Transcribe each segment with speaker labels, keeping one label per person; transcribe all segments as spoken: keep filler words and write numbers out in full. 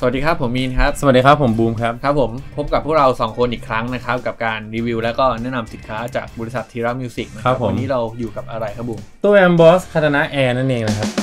Speaker 1: สวัสดีครับผมมีนครับ
Speaker 2: สวัสดีครับผมบูมครับ
Speaker 1: ครับผมพบกับพวกเราสองคนอีกครั้งนะครับกับการรีวิวและก็แนะนำสินค้าจากบริษัททีรามิวสิกนะครับวันนี้เราอยู่กับอะไรครับบูม
Speaker 2: ตัวแอมบอสคาตานะแอร์นั่นเองนะครับ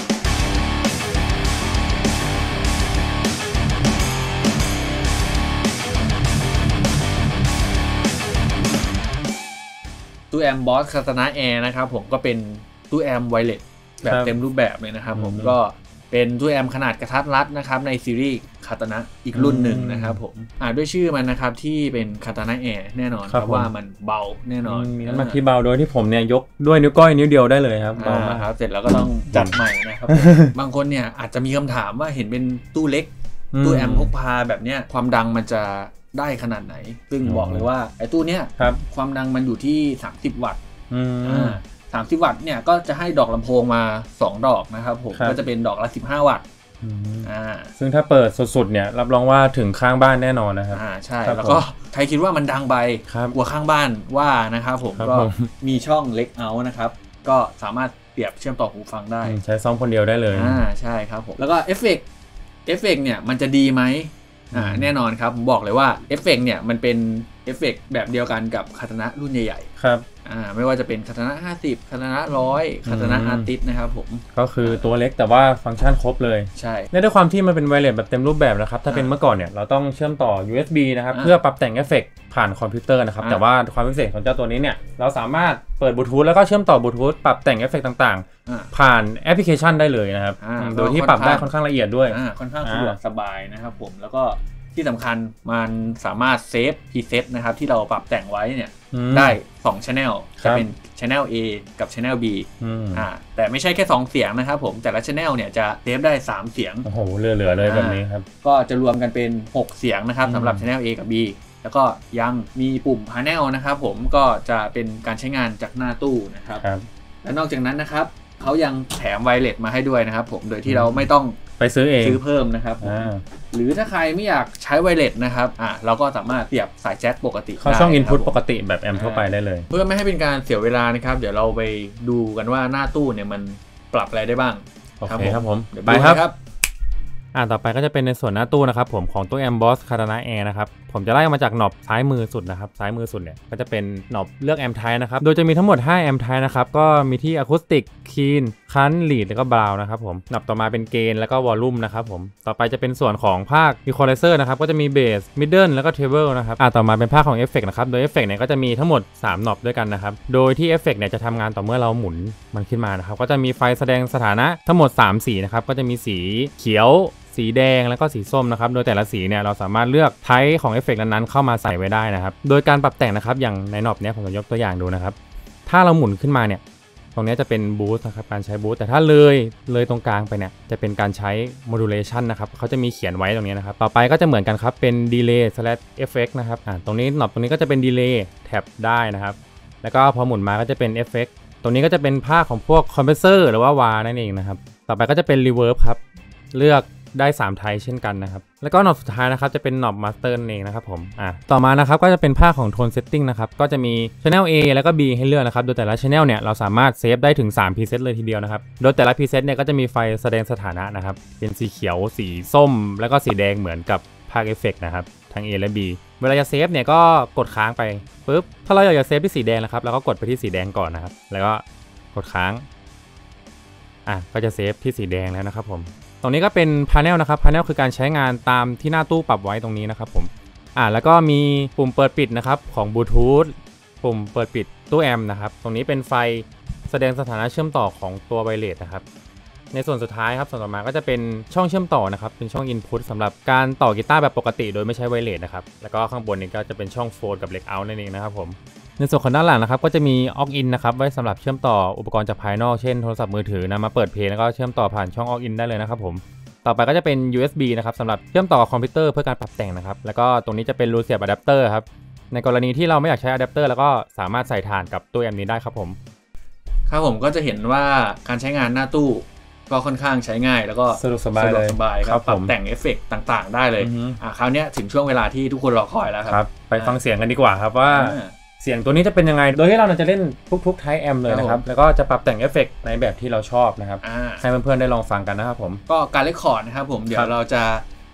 Speaker 1: ตู้แอมบอสคาตานะแอร์นะครับผมก็เป็นตู้แอมไวเลสแบบเต็มรูปแบบเลยนะครับผมก็เป็นตู้แอมขนาดกระทัดรัดนะครับในซีรีส์คาตานะอีกรุ่นหนึ่งนะครับผมอ่าด้วยชื่อมันนะครับที่เป็นคาตานะแอร์แน่นอนเพราะว่ามันเบาแน่นอน
Speaker 2: มีน้ำหนักที่เบาโดยที่ผมเนี่ยยกด้วยนิ้วก้อยนิ้วเดียวได้เลยครับ
Speaker 1: เบามากครับเสร็จแล้วก็ต้องจัดใหม่นะครับบางคนเนี่ยอาจจะมีคำถามว่าเห็นเป็นตู้เล็กตู้แอมพกพาแบบเนี้ยความดังมันจะได้ขนาดไหนซึ่งบอกเลยว่าไอ้ตู้เนี้ยความดังมันอยู่ที่สามสิบวัตต์อ่าสามสิบวัตต์เนี่ยก็จะให้ดอกลำโพงมาสองดอกนะครับผมก็จะเป็นดอกละสิบห้าวัตต์
Speaker 2: อ่าซึ่งถ้าเปิดสุดๆเนี่ยรับรองว่าถึงข้างบ้านแน่นอนนะครับ
Speaker 1: อ่าใช่แล้วก็ใครคิดว่ามันดังไปกลัวข้างบ้านว่านะครับผมก็มีช่องเล็กเอาท์นะครับก็สามารถเสียบเชื่อมต่อหูฟังได้
Speaker 2: ใช้ซ่อมคนเดียวได้เลย
Speaker 1: อ่าใช่ครับผมแล้วก็เอฟเฟกต์เอฟเฟกต์เนี่ยมันจะดีไหมอ่าแน่นอนครับผมบอกเลยว่าเอฟเฟกต์เนี่ยมันเป็นเอฟเฟกต์แบบเดียวกันกับคาตานะรุ่นใหญ่
Speaker 2: ๆครับ
Speaker 1: อ่าไม่ว่าจะเป็นคาตานะห้าสิบคาตานะหนึ่งร้อยคาตานะอาร์ติสนะครับผม
Speaker 2: ก็คือตัวเล็กแต่ว่าฟังก์ชันครบเลย
Speaker 1: ใช่
Speaker 2: และด้วยความที่มันเป็นไวเลสแบบเต็มรูปแบบนะครับถ้าเป็นเมื่อก่อนเนี่ยเราต้องเชื่อมต่อ ยู เอส บี นะครับเพื่อปรับแต่งเอฟเฟกต์ผ่านคอมพิวเตอร์นะครับแต่ว่าความพิเศษของเจ้าตัวนี้เนี่ยเราสามารถเปิดบลูทูธแล้วก็เชื่อมต่อบลูทูธปรับแต่งเอฟเฟกต์ต่างๆผ่านแอปพลิเคชันได้เลยนะครับโดยที่ปรับได้ค่อนข้างละเอียดด้วย
Speaker 1: ค่อนข้างสะดวกสบายนะครับผมแล้วก็ที่สำคัญมันสามารถเซฟพรีเซตนะครับที่เราปรับแต่งไว้เนี่ยได้สอง Channel จะเป็น Channel A กับ Channel B อ่าแต่ไม่ใช่แค่สองเสียงนะครับผมแต่ละ Channel เนี่ยจะเซฟได้สามเสียง
Speaker 2: โอ้โหเหลือๆเลยแบบนี้ครับ
Speaker 1: ก็จะรวมกันเป็นหกเสียงนะครับสำหรับ Channel A กับ B แล้วก็ยังมีปุ่ม Panel นะครับผมก็จะเป็นการใช้งานจากหน้าตู้นะครับและนอกจากนั้นนะครับเขายังแถมไวเลสมาให้ด้วยนะครับผมโดยที่เราไม่ต้อง
Speaker 2: ไปซื้อเอง
Speaker 1: ซื้อเพิ่มนะครับหรือถ้าใครไม่อยากใช้ไวเลสนะครับอ่ะเราก็สามารถเสียบสายแจ็คปกติ
Speaker 2: เข้าช่องอินพุตปกติแบบแอมทั่วไปได้เลย
Speaker 1: เพื่อไม่ให้เป็นการเสียเวลานะครับเดี๋ยวเราไปดูกันว่าหน้าตู้เนี่ยมันปรับอะไรได้บ้าง
Speaker 2: โอเคครับผมไปครับอ่าต่อไปก็จะเป็นในส่วนหน้าตู้นะครับผมของตัว Ambos Katana Air นะครับผมจะไล่มาจากหนอบซ้ายมือสุดนะครับซ้ายมือสุดเนี่ยก็จะเป็นหนอบเลือกแอมไทป์นะครับโดยจะมีทั้งหมดห้าแอมไทป์นะครับก็มีที่อะคูสติกคีนคันลีดแล้วก็บราวน์นะครับผมหนอบต่อมาเป็นเกนแล้วก็วอลลุ่มนะครับผมต่อไปจะเป็นส่วนของภาคอีควอไลเซอร์นะครับก็จะมีเบสมิดเดิลแล้วก็เทเบิลนะครับอ่าต่อมาเป็นภาคของเอฟเฟกต์นะครับโดยเอฟเฟกต์เนี่ยก็จะมีทั้งหมดสามหนอบด้วยกันนะครับโดยที่เอฟเฟกต์เนี่ยจะทำงานต่อเมื่อเราหมุนมันขึ้นมานะครับก็จะมีไฟแสดงสถานะทั้งหมดสามสีนะครับก็จะมีสีเขียวสีแดงแล้วก็สีส้มนะครับโดยแต่ละสีเนี่ยเราสามารถเลือกไทป์ของเอฟเฟกต์นั้นๆเข้ามาใส่ไว้ได้นะครับโดยการปรับแต่งนะครับอย่างในหนอบเนี้ยผมจะยกตัวอย่างดูนะครับถ้าเราหมุนขึ้นมาเนี่ยตรงนี้จะเป็นบูสต์นะครับการใช้บูสต์แต่ถ้าเลยเลยตรงกลางไปเนี่ยจะเป็นการใช้ modulation นะครับเขาจะมีเขียนไว้ตรงนี้นะครับต่อไปก็จะเหมือนกันครับเป็น delay slash effect นะครับอ่าตรงนี้หนอบตรงนี้ก็จะเป็น delay แท็บได้นะครับแล้วก็พอหมุนมาก็จะเป็น effect ตรงนี้ก็จะเป็นภาคของพวก compressor หรือว่าวานั่นเองนะครับต่อไปก็จะเป็น reverb ครับเลือกได้สามไทป์เช่นกันนะครับแล้วก็หนอบสุดท้ายนะครับจะเป็นหนอบมาสเตอร์เองนะครับผมอ่ะต่อมานะครับก็จะเป็นภาคของโทนเซตติ้งนะครับก็จะมี Channel A แล้วก็ B ให้เลือกนะครับโดยแต่ละ Channel เนี่ยเราสามารถเซฟได้ถึงสามพรีเซตเลยทีเดียวนะครับโดยแต่ละพรีเซตเนี่ยก็จะมีไฟแสดงสถานะนะครับเป็นสีเขียวสีส้มแล้วก็สีแดงเหมือนกับภาคเอฟเฟกต์นะครับทั้ง A และ B เวลาจะเซฟเนี่ยก็กดค้างไปปุ๊บถ้าเราอยากจะเซฟที่สีแดงนะครับเราก็กดไปที่สีแดงก่อนนะครับแล้วก็กดค้างอ่ะก็จะเซฟที่สีแดงแล้วนะครับผมตรงนี้ก็เป็น panel นะครับ panel คือการใช้งานตามที่หน้าตู้ปรับไว้ตรงนี้นะครับผมอ่าแล้วก็มีปุ่มเปิดปิดนะครับของ Bluetooth ปุ่มเปิดปิดตู้แอมป์นะครับตรงนี้เป็นไฟแสดงสถานะเชื่อมต่อของตัวไวเลสนะครับในส่วนสุดท้ายครับส่วนต่อมาก็จะเป็นช่องเชื่อมต่อนะครับเป็นช่อง input สำหรับการต่อกีตาร์แบบปกติโดยไม่ใช้ไวเลสนะครับแล้วก็ข้างบนนี้ก็จะเป็นช่องโฟลกับ leg out นั่นเองนะครับผมในส่วนของด้านหลังนะครับก็จะมี aux in นะครับไว้สำหรับเชื่อมต่ออุปกรณ์จากภายนอกเช่นโทรศัพท์มือถือนำมาเปิดเพลงแล้วก็เชื่อมต่อผ่านช่อง aux in ได้เลยนะครับผมต่อไปก็จะเป็น ยู เอส บี นะครับสำหรับเชื่อมต่อกับคอมพิวเตอร์เพื่อการปรับแต่งนะครับแล้วก็ตรงนี้จะเป็นรูเสียบอะแดปเตอร์ครับในกรณีที่เราไม่อยากใช้อะแดปเตอร์แล้วก็สามารถใส่ถ่านกับตู้แอมป์นี้ได้ครับผม
Speaker 1: ครับผมก็จะเห็นว่าการใช้งานหน้าตู้ก็ค่อนข้างใช้ง่ายแล้วก็
Speaker 2: สะดวกสบายเลย
Speaker 1: สบายครับปรับแต่งเอฟเฟกต์ต่างๆได้เลยอ่าคราวนี้ถึงช่วงเวลาที่ทุกคนรอคอยแล้วครับ
Speaker 2: ไปฟังเสียงกันดีกว่าครับว่าเสียงตัวนี้จะเป็นยังไงโดยที่เราจะเล่นทุกๆ Type Amp เลยนะครับแล้วก็จะปรับแต่งเอฟเฟกต์ในแบบที่เราชอบนะครับให้เพื่อนๆได้ลองฟังกันนะครับผม
Speaker 1: ก็การเรคคอร์ดนะครับผมเดี๋ยวเราจะ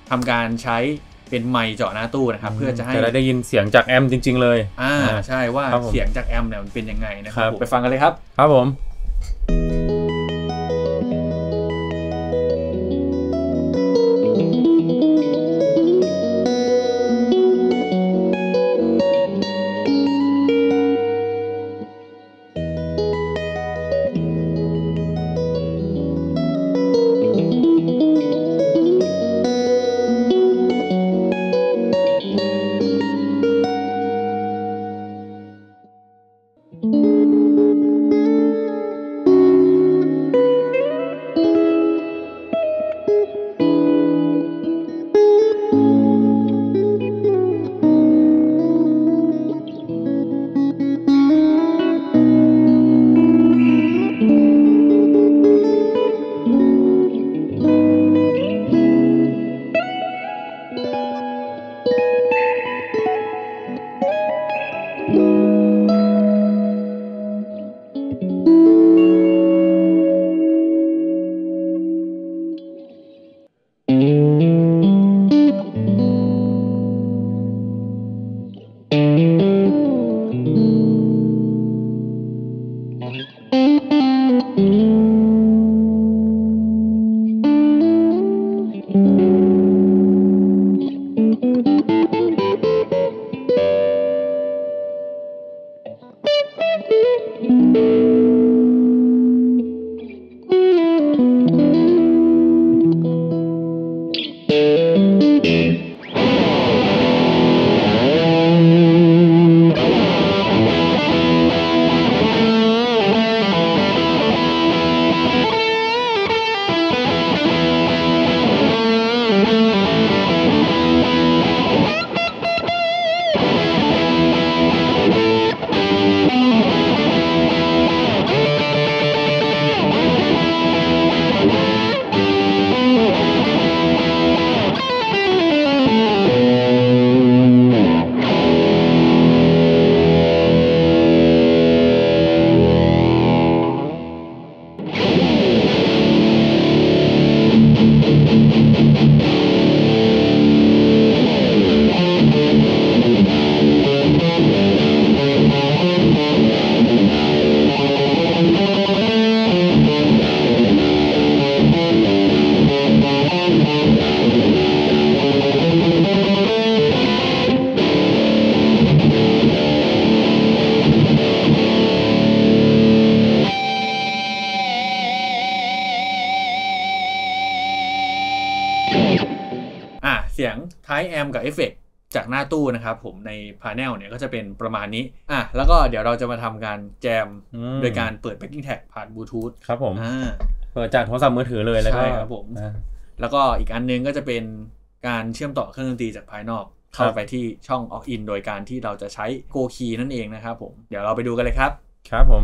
Speaker 1: ทำการใช้เป็นไมค์เจาะหน้าตู้นะครับเพื่อจะให้
Speaker 2: จะได้ยินเสียงจากแอมจริงๆเลย
Speaker 1: อ่าใช่ว่าเสียงจากแอมเนี่ยมันเป็นยังไงนะครับ
Speaker 2: ไป
Speaker 1: ฟังกันเลยครับ
Speaker 2: ครับผม
Speaker 1: เสียงท้ายแอมกับเอฟเฟกต์จากหน้าตู้นะครับผมในพาเนลเนี่ยก็จะเป็นประมาณนี้อ่ะแล้วก็เดี๋ยวเราจะมาทำการแจมโดยการเปิด backing track ผ่านบลูทูธ
Speaker 2: ครับผมเปิดจากโทรศัพท์มือถือเลยแล้วก็
Speaker 1: ใช่ครับผมแล้วก็อีกอันนึงก็จะเป็นการเชื่อมต่อเครื่องดนตรีจากภายนอกเข้าไปที่ช่อง aux in โดยการที่เราจะใช้ Go Key นั่นเองนะครับผมเดี๋ยวเราไปดูกันเลยครับ
Speaker 2: ครับผม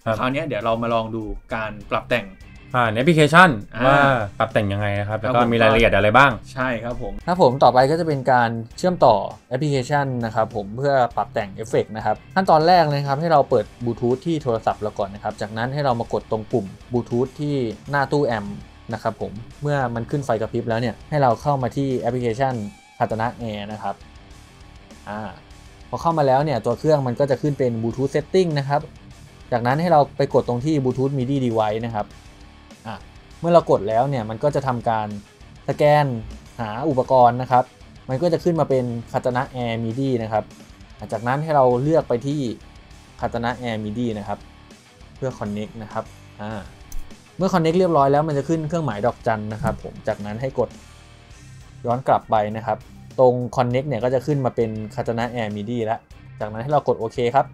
Speaker 1: คราวนี้เดี๋ยวเรามาลองดูการปรับแต่ง
Speaker 2: ผ่านแอปพลิเคชันว่าปรับแต่งยังไงนะครับแล้วก็มีรายละเอียดอะไรบ้าง
Speaker 1: ใช่ครับผม
Speaker 3: ครับผมต่อไปก็จะเป็นการเชื่อมต่อแอปพลิเคชันนะครับผมเพื่อปรับแต่งเอฟเฟกต์นะครับขั้นตอนแรกนะครับให้เราเปิดบลูทูธที่โทรศัพท์เราก่อนนะครับจากนั้นให้เรามากดตรงปุ่มบลูทูธที่หน้าตู้แอมป์นะครับผมเมื่อมันขึ้นไฟกระพริบแล้วเนี่ยให้เราเข้ามาที่แอปพลิเคชันคาตานะแอร์นะครับอ่าพอเข้ามาแล้วเนี่ยตัวเครื่องมันก็จะขึ้นเป็น Bluetooth Setting นะครับจากนั้นให้เราไปกดตรงที่ Bluetooth มิดิ Device นะครับอ่าเมื่อเรากดแล้วเนี่ยมันก็จะทำการสแกนหาอุปกรณ์นะครับมันก็จะขึ้นมาเป็นคาตานะแอร์มิดินะครับจากนั้นให้เราเลือกไปที่คาตานะแอร์มิดินะครับเพื่อ Connect นะครับอ่าเมื่อ Connect เรียบร้อยแล้วมันจะขึ้นเครื่องหมายดอกจันนะครับผมจากนั้นให้กดย้อนกลับไปนะครับตรง Connect เนี่ยก็จะขึ้นมาเป็น Katana Air มิดิ แล้วจากนั้นให้เรากดโอเคครับ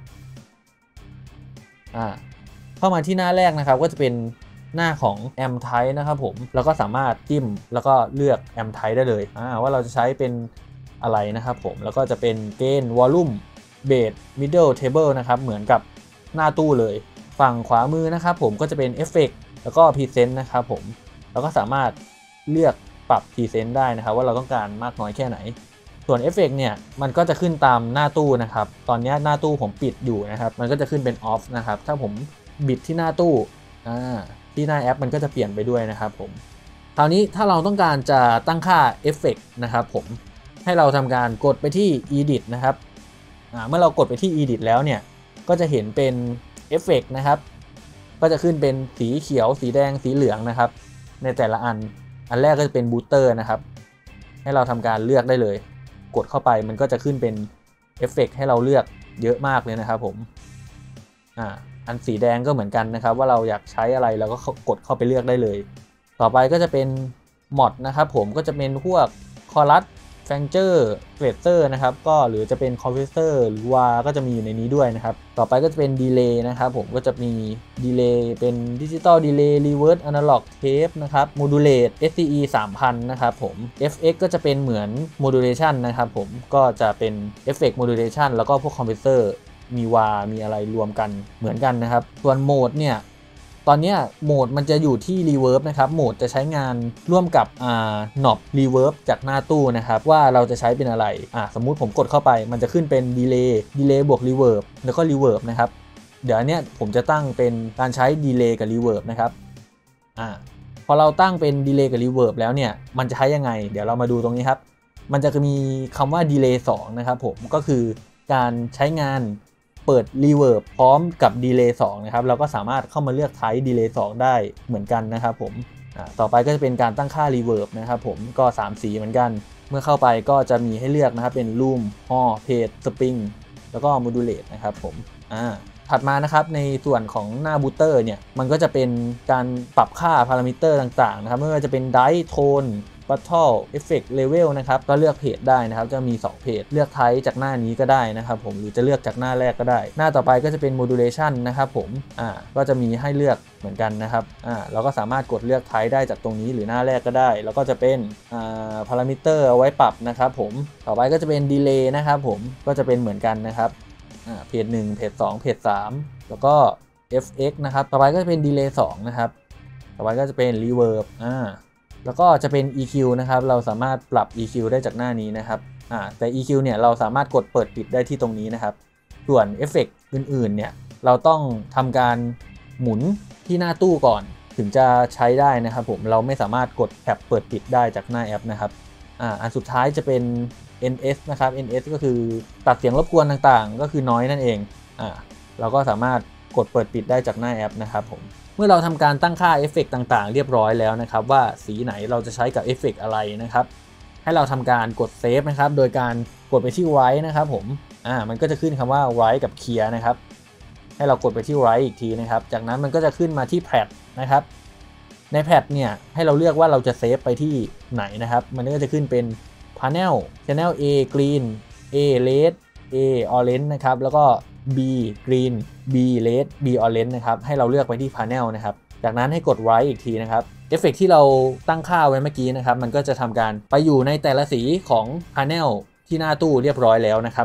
Speaker 3: อ่าเข้ามาที่หน้าแรกนะครับก็จะเป็นหน้าของ Amp Type นะครับผมแล้วก็สามารถจิ้มแล้วก็เลือก Amp Type ได้เลยอ่าว่าเราจะใช้เป็นอะไรนะครับผมแล้วก็จะเป็น Gain Volume Bass Middle Table นะครับเหมือนกับหน้าตู้เลยฝั่งขวามือนะครับผมก็จะเป็น Effect แล้วก็ Present นะครับผมแล้วก็สามารถเลือกปรับ Present ได้นะครับว่าเราต้องการมากน้อยแค่ไหนส่วน Effect เนี่ยมันก็จะขึ้นตามหน้าตู้นะครับตอนนี้หน้าตู้ผมปิดอยู่นะครับมันก็จะขึ้นเป็น Off นะครับถ้าผมบิดที่หน้าตู้อ่าที่หน้าแอปมันก็จะเปลี่ยนไปด้วยนะครับผมคราวนี้ถ้าเราต้องการจะตั้งค่า Effect นะครับผมให้เราทำการกดไปที่ Edit นะครับอ่าเมื่อเรากดไปที่ Edit แล้วเนี่ยก็จะเห็นเป็น Effect นะครับก็จะขึ้นเป็นสีเขียวสีแดงสีเหลืองนะครับในแต่ละอันอันแรกก็จะเป็นบูสเตอร์นะครับให้เราทำการเลือกได้เลยกดเข้าไปมันก็จะขึ้นเป็นเอฟเฟกต์ให้เราเลือกเยอะมากเลยนะครับผมอ่าอันสีแดงก็เหมือนกันนะครับว่าเราอยากใช้อะไรเราก็กดเข้าไปเลือกได้เลยต่อไปก็จะเป็นมอดนะครับผมก็จะเป็นพวกคอรัสแฟงเจอร์เกรเตอร์นะครับก็หรือจะเป็นคอมเพรสเซอร์หรือวาก็จะมีอยู่ในนี้ด้วยนะครับต่อไปก็จะเป็นดีเลย์นะครับผมก็จะมีดีเลย์เป็นดิจิตอลดีเลย์รีเวิร์สอนาล็อกเทปนะครับโมดูเลต เอส ซี อี สามพันนะครับผม เอฟ เอ็กซ์ ก็จะเป็นเหมือนโมดูเลชันนะครับผมก็จะเป็นเอฟเฟกต์โมดูเลชันแล้วก็พวกคอมเพรสเซอร์มีวามีอะไรรวมกันเหมือนกันนะครับส่วนโหมดเนี่ยตอนนี้โหมดมันจะอยู่ที่ Reverb นะครับโหมดจะใช้งานร่วมกับอ่า knob Reverb จากหน้าตู้นะครับว่าเราจะใช้เป็นอะไรอ่าสมมุติผมกดเข้าไปมันจะขึ้นเป็น Delay Delay บวก Reverb แล้วก็ Reverb นะครับเดี๋ยวอันเนี้ยผมจะตั้งเป็นการใช้ Delay กับ Reverb นะครับอ่าพอเราตั้งเป็น Delay กับ Reverb แล้วเนี่ยมันจะใช้ยังไงเดี๋ยวเรามาดูตรงนี้ครับมันจะมีคำว่า Delay สองนะครับผมก็คือการใช้งานเปิด Reverb พร้อมกับ Delay สองนะครับเราก็สามารถเข้ามาเลือก Type Delay สองได้เหมือนกันนะครับผมต่อไปก็จะเป็นการตั้งค่า Reverb นะครับผมก็สามสีเหมือนกันเมื่อเข้าไปก็จะมีให้เลือกนะครับเป็น Room Hall Page Spring แล้วก็ Modulate นะครับผมอ่าถัดมานะครับในส่วนของหน้าบูตเตอร์เนี่ยมันก็จะเป็นการปรับค่าพารามิเตอร์ต่างๆนะครับไม่ว่าจะเป็น Dice Tone Battle Effect Level นะครับก็เลือกเพจได้นะครับจะมีสองเพจเลือกไทป์จากหน้านี้ก็ได้นะครับผมหรือจะเลือกจากหน้าแรกก็ได้หน้าต่อไปก็จะเป็น Modulation นะครับผมอ่าก็จะมีให้เลือกเหมือนกันนะครับอ่าเราก็สามารถกดเลือกไทป์ได้จากตรงนี้หรือหน้าแรกก็ได้แล้วก็จะเป็นอ่าพารามิเตอร์เอาไว้ปรับนะครับผมต่อไปก็จะเป็น Delay นะครับผมก็จะเป็นเหมือนกันนะครับอ่าเพจหนึ่งเพจสองเพจสามแล้วก็ เอฟ เอ็กซ์ นะครับต่อไปก็จะเป็น Delay สองนะครับต่อไปก็จะเป็น Reverb อ่าแล้วก็จะเป็น อี คิว นะครับเราสามารถปรับ อี คิว ได้จากหน้านี้นะครับอ่าแต่ อี คิว เนี่ยเราสามารถกดเปิดปิดได้ที่ตรงนี้นะครับส่วนเอฟเฟกต์อื่นๆเนี่ยเราต้องทำการหมุนที่หน้าตู้ก่อนถึงจะใช้ได้นะครับผมเราไม่สามารถกดแท็บเปิดปิดได้จากหน้าแอปนะครับอ่าอันสุดท้ายจะเป็น เอ็น เอส นะครับ เอ็น เอส ก็คือตัดเสียงรบกวนต่างๆก็คือ noise นั่นเองอ่าเราก็สามารถกดเปิดปิดได้จากหน้าแอปนะครับผมเมื่อเราทำการตั้งค่าเอฟเฟกต์ต่างๆเรียบร้อยแล้วนะครับว่าสีไหนเราจะใช้กับเอฟเฟกต์อะไรนะครับให้เราทำการกดเซฟนะครับโดยการกดไปที่ Write นะครับผมอ่ามันก็จะขึ้นคำว่า Write กับ Clear นะครับให้เรากดไปที่ Write อีกทีนะครับจากนั้นมันก็จะขึ้นมาที่ Pad นะครับใน Pad เนี่ยให้เราเลือกว่าเราจะเซฟไปที่ไหนนะครับมันก็จะขึ้นเป็น Panel Channel A Green A Red A Orange นะครับแล้วก็ B Green B Red B Orange นะครับให้เราเลือกไปที่ Panel นะครับจากนั้นให้กด Write อีกทีนะครับเอฟเฟกต์ที่เราตั้งค่าไว้เมื่อกี้นะครับมันก็จะทำการไปอยู่ในแต่ละสีของ Panel ที่หน้าตู้เรียบร้อยแล้วนะครับ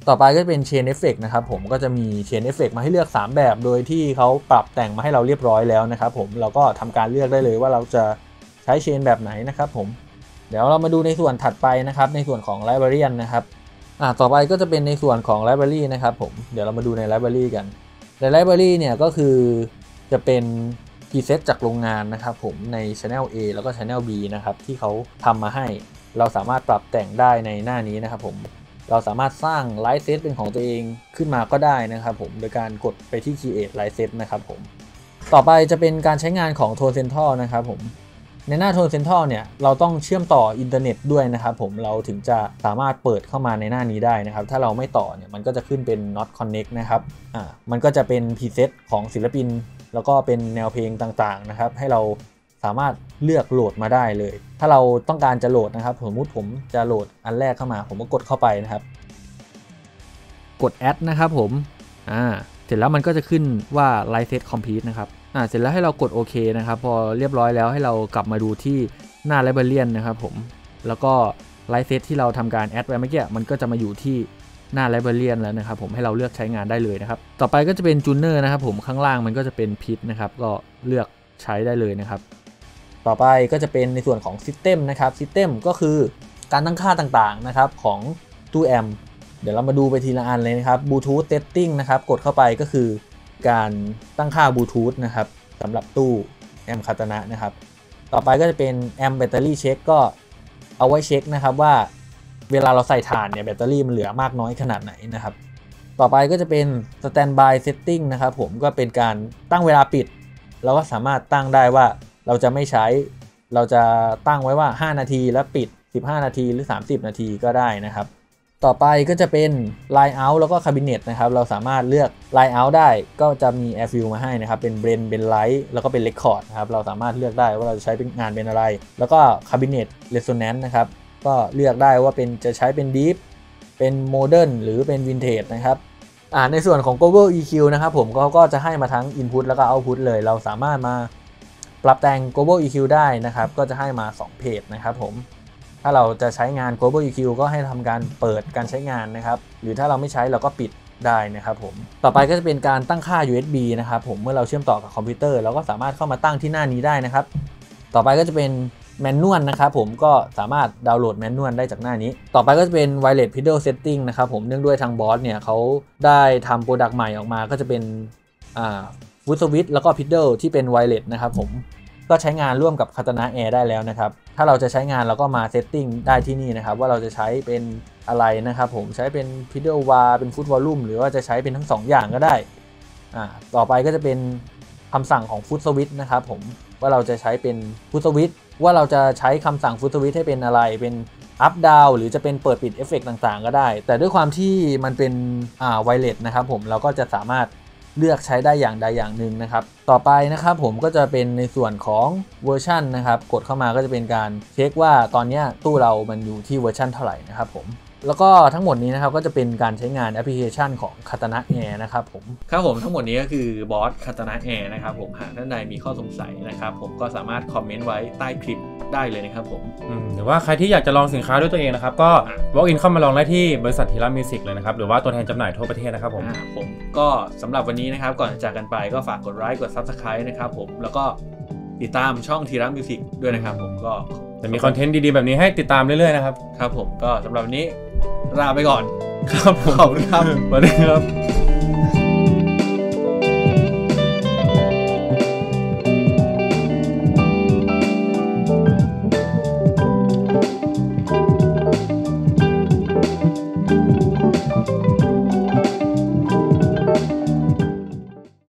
Speaker 3: ต่อไปก็เป็น Chain Effect นะครับผมก็จะมี Chain Effect มาให้เลือกสามแบบโดยที่เขาปรับแต่งมาให้เราเรียบร้อยแล้วนะครับผมเราก็ทำการเลือกได้เลยว่าเราจะใช้ Chain แบบไหนนะครับผมเดี๋ยวเรามาดูในส่วนถัดไปนะครับในส่วนของ Librarian นะครับอ่าต่อไปก็จะเป็นในส่วนของ Library นะครับผมเดี๋ยวเรามาดูใน Library กันใน Library เนี่ยก็คือจะเป็นpreset จากโรงงานนะครับผมใน Channel A แล้วก็ Channel B นะครับที่เขาทำมาให้เราสามารถปรับแต่งได้ในหน้านี้นะครับผมเราสามารถสร้าง Light Set เป็นของตัวเองขึ้นมาก็ได้นะครับผมโดยการกดไปที่ Create Light Set นะครับผมต่อไปจะเป็นการใช้งานของ Tone Central นะครับผมในหน้า Tone Central เนี่ยเราต้องเชื่อมต่ออินเทอร์เน็ตด้วยนะครับผมเราถึงจะสามารถเปิดเข้ามาในหน้านี้ได้นะครับถ้าเราไม่ต่อเนี่ยมันก็จะขึ้นเป็น not connect นะครับอ่ามันก็จะเป็น preset ของศิลปินแล้วก็เป็นแนวเพลงต่างๆนะครับให้เราสามารถเลือกโหลดมาได้เลยถ้าเราต้องการจะโหลดนะครับสมมติผมจะโหลดอันแรกเข้ามาผมก็กดเข้าไปนะครับกด add นะครับผมอ่าเสร็จแล้วมันก็จะขึ้นว่า light set complete นะครับอ่าเสร็จแล้วให้เรากดโอเคนะครับพอเรียบร้อยแล้วให้เรากลับมาดูที่หน้า Librarian นะครับผมแล้วก็ light set ที่เราทำการ add ไว้เมื่อกี้มันก็จะมาอยู่ที่หน้า Librarian แล้วนะครับผมให้เราเลือกใช้งานได้เลยนะครับต่อไปก็จะเป็น Tuner นะครับผมข้างล่างมันก็จะเป็น Pitch นะครับก็เลือกใช้ได้เลยนะครับต่อไปก็จะเป็นในส่วนของ System นะครับ System ก็คือการตั้งค่าต่างๆนะครับของตู้แอมป์เดี๋ยวเรามาดูไปทีละอันเลยนะครับ Bluetooth Setting นะครับกดเข้าไปก็คือการตั้งค่า Bluetooth นะครับสำหรับตู้แอมป์คาตานะนะครับต่อไปก็จะเป็น Amp Battery Check ก็เอาไว้เช็คนะครับว่าเวลาเราใส่ถ่านเนี่ยแบตเตอรี่มันเหลือมากน้อยขนาดไหนนะครับต่อไปก็จะเป็น Standby Setting นะครับผมก็เป็นการตั้งเวลาปิดเราก็สามารถตั้งได้ว่าเราจะไม่ใช้เราจะตั้งไว้ว่าห้านาทีแล้วปิดสิบห้านาทีหรือสามสิบนาทีก็ได้นะครับต่อไปก็จะเป็น Line Out แล้วก็ Cabinet นะครับเราสามารถเลือก Line Out ได้ก็จะมี Air Fill มาให้นะครับเป็น Blend เป็น Light แล้วก็เป็น Record นะครับเราสามารถเลือกได้ว่าเราจะใช้เป็นงานเป็นอะไรแล้วก็ Cabinet Resonance นะครับก็เลือกได้ว่าเป็นจะใช้เป็น Deep เป็น Modern หรือเป็น Vintage นะครับอ่าในส่วนของ Global อี คิว นะครับผมเขาก็จะให้มาทั้ง Input แล้วก็ Output เลยเราสามารถมาปรับแต่ง Global อี คิว ได้นะครับก็จะให้มาสองเพจนะครับผมถ้าเราจะใช้งาน Global อี คิว ก็ให้ทำการเปิดการใช้งานนะครับหรือถ้าเราไม่ใช้เราก็ปิดได้นะครับผมต่อไปก็จะเป็นการตั้งค่า ยู เอส บี นะครับผมเมื่อเราเชื่อมต่อกับคอมพิวเตอร์เราก็สามารถเข้ามาตั้งที่หน้านี้ได้นะครับต่อไปก็จะเป็นแมนนวลนะครับผมก็สามารถดาวน์โหลดแมนนวลได้จากหน้านี้ต่อไปก็จะเป็น Wireless Pedal Setting นะครับผมเนื่องด้วยทางบอสเนี่ยเขาได้ทำโปรดักต์ใหม่ออกมาก็จะเป็นอ่าฟูดสวิตช์แล้วก็ Pedal ที่เป็น Wireless นะครับผมก็ใช้งานร่วมกับ Katana Air ได้แล้วนะครับถ้าเราจะใช้งานเราก็มา Setting ได้ที่นี่นะครับว่าเราจะใช้เป็นอะไรนะครับผมใช้เป็น Pedal Wah เป็น Foot Volume หรือว่าจะใช้เป็นทั้งสองอย่างก็ได้อ่าต่อไปก็จะเป็นคำสั่งของ Foot Switch นะครับผมว่าเราจะใช้เป็น Foot Switch ว่าเราจะใช้คำสั่ง Foot Switch ให้เป็นอะไรเป็นอัพดาวหรือจะเป็นเปิดปิดเอฟเฟกต์ต่างๆก็ได้แต่ด้วยความที่มันเป็นอ่าไวเลสนะครับผมเราก็จะสามารถเลือกใช้ได้อย่างใดอย่างหนึ่งนะครับต่อไปนะครับผมก็จะเป็นในส่วนของเวอร์ชันนะครับกดเข้ามาก็จะเป็นการเช็คว่าตอนนี้ตู้เรามันอยู่ที่เวอร์ชันเท่าไหร่นะครับผมแล้วก็ทั้งหมดนี้นะครับก็จะเป็นการใช้งานแอปพลิเคชันของ Katana Air นะครับผม
Speaker 1: ครับผมทั้งหมดนี้ก็คือบอส Katana Air นะครับผมหากท่านใดมีข้อสงสัยนะครับผมก็สามารถคอมเมนต์ไว้ใต้คลิปได้เลยนะครับผม
Speaker 2: หรือว่าใครที่อยากจะลองสินค้าด้วยตัวเองนะครับก็ walk in เข้ามาลองได้ที่บริษัททีระมิวสิกเลยนะครับหรือว่าตัวแทนจำหน่ายทั่วประเทศนะครับผม
Speaker 1: ผมก็สำหรับวันนี้นะครับก่อนจะจากกันไปก็ฝากกดไลค์กด Subscribe นะครับผมแล้วก็ติดตามช่องทีระมิวสิกด้วยนะครับผมก็
Speaker 2: จะมีคอนเทนต์ดีๆแบบนี้ให้ติดตามเรื่อยๆนะครับ
Speaker 1: ครับผมก็สำหรับวันนี้ลาไปก่อน
Speaker 2: ครับผม
Speaker 1: ขอบคุณครับ
Speaker 2: สวัสดีครับ